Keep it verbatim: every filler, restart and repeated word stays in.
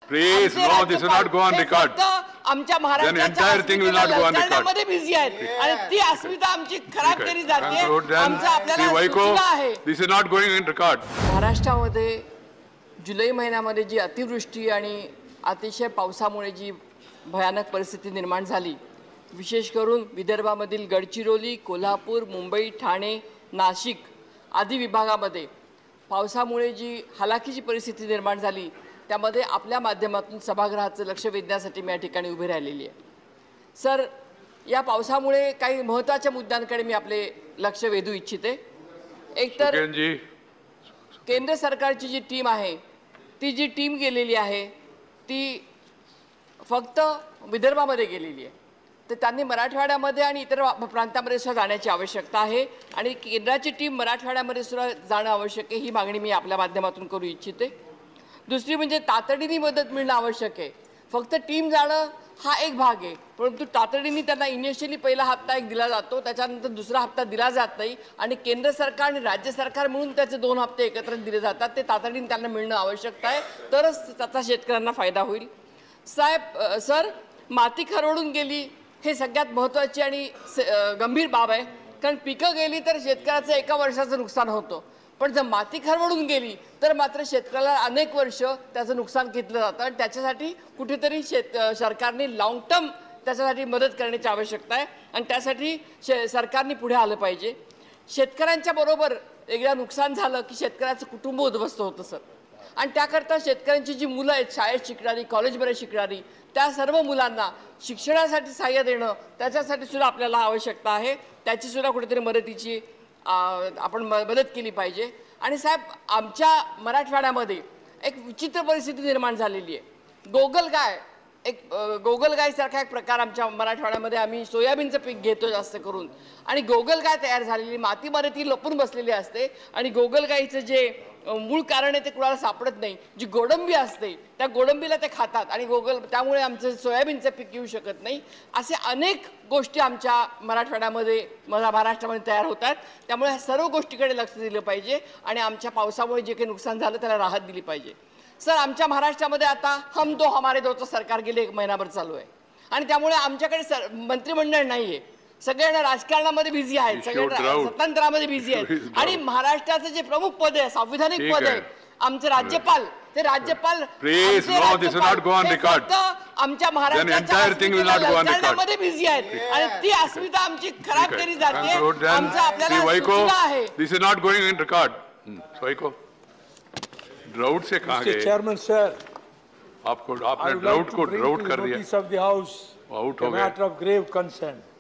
Please, no, this will not go on record. आमच्या Then entire thing will not go on record. मध्ये busy आहेत आणि ती अस्मिता आमची खराब केली जाते. आमचं आपल्याला सूचना आहे. This is not going in record. महाराष्ट्रामध्ये जुलै महिन्यामध्ये जी अतिवृष्टी आणि अतिशय पावसामुळे जी भयानक परिस्थिती निर्माण झाली, विशेष करून विदर्भामधील गडचिरोली, कोल्हापूर, मुंबई, ठाणे, नाशिक आदी विभागामध्ये पावसामुळे जी हलाखीची परिस्थिती निर्माण झाली, त्यामध्ये आपल्या माध्यमातून सभागृहाचं लक्ष वेधण्यासाठी मी या ठिकाणी उभी राहिलेली आहे. सर, या पावसामुळे काही महत्त्वाच्या मुद्द्यांकडे मी आपले लक्ष वेधू इच्छिते. एक तर केंद्र सरकारची जी टीम आहे, ती जी टीम गेलेली आहे ती फक्त विदर्भामध्ये गेलेली आहे, तर त्यांनी मराठवाड्यामध्ये आणि इतर प्रांतामध्ये सुद्धा जाण्याची आवश्यकता आहे आणि केंद्राची टीम मराठवाड्यामध्ये सुद्धा जाणं आवश्यक आहे, ही मागणी मी आपल्या माध्यमातून करू इच्छिते. दुसरी म्हणजे तातडीने मदत मिळणं आवश्यक आहे. फक्त टीम जाणं हा एक भाग आहे, परंतु तातडीने त्यांना इनिशियली पहिला हप्ता एक दिला जातो, त्याच्यानंतर दुसरा हप्ता दिला जात नाही आणि केंद्र सरकार आणि राज्य सरकार मिळून त्याचे दोन हप्ते एकत्र दिले जातात. ते तातडीने त्यांना मिळणं आवश्यकता आहे, तरच त्याचा शेतकऱ्यांना फायदा होईल. साहेब, सर, माती खरवडून गेली हे सगळ्यात महत्त्वाची आणि गंभीर बाब आहे, कारण पिकं गेली तर शेतकऱ्याचं एका वर्षाचं नुकसान होतं, पण जर माती खरवडून गेली तर मात्र शेतकऱ्याला अनेक वर्ष त्याचं नुकसान घेतलं जातं आणि त्याच्यासाठी कुठेतरी शेत सरकारने लाँग टर्म त्याच्यासाठी मदत करण्याची आवश्यकता आहे आणि त्यासाठी शे सरकारने पुढे आलं पाहिजे. शेतकऱ्यांच्या बरोबर एकदा नुकसान झालं की शेतकऱ्याचं कुटुंब उद्ध्वस्त होतं सर, आणि त्याकरता शेतकऱ्यांची जी मुलं आहेत शाळेत शिकणारी, कॉलेजमध्ये शिकणारी, त्या सर्व मुलांना शिक्षणासाठी सहाय्य देणं त्याच्यासाठी सुद्धा आपल्याला आवश्यकता आहे. त्याची सुद्धा कुठेतरी मदतीची आपण मदत केली पाहिजे. आणि साहेब, आमच्या मराठवाड्यामध्ये एक विचित्र परिस्थिती निर्माण झालेली आहे. गोगलगाय, एक गोगलगायसारखा एक प्रकार आमच्या मराठवाड्यामध्ये आम्ही सोयाबीनचं पीक घेतो जास्त करून, आणि गोगलगाय तयार झालेली मातीमध्ये ती लपून बसलेली असते आणि गोगलगायीचं जे मूळ कारण आहे ते कुणाला सापडत नाही. जी गोडंबी असते त्या गोडंबीला ते खातात आणि गोगल त्यामुळे आमचं सोयाबीनचं पीक येऊ शकत नाही. असे अनेक गोष्टी आमच्या मराठवाड्यामध्ये महाराष्ट्रामध्ये तयार होतात. त्यामुळे ह्या सर्व गोष्टीकडे लक्ष दिलं पाहिजे आणि आमच्या पावसामुळे जे काही नुकसान झालं त्याला राहत दिली पाहिजे. सर, आमच्या महाराष्ट्रामध्ये आता हम दो हमारे दोचं सरकार गेले एक महिनाभर चालू आहे आणि त्यामुळे आमच्याकडे सर मंत्रिमंडळ नाही आहे. सगळ्यांना राजकारणामध्ये बिझी आहेत, सगळे स्वतंत्रामध्ये बिझी आहेत आणि महाराष्ट्राचं जे प्रमुख पद आहे, संविधानिक पद आहे, आमचे राज्यपाल, ते राज्यपाल आमच्या महाराष्ट्रामध्ये बिझी आहेत आणि ती अस्मिता आमची खराब केली जाते. आमचं आपल्याला सूचना आहे. This is not going in record. स्वाइको, ड्राउट से कहां गए? चेयरमैन सर, आपको आपने ड्राउट को ड्राउट कर दिया. ऑफ द हाउस आउट हो गया. Matter of grave concern.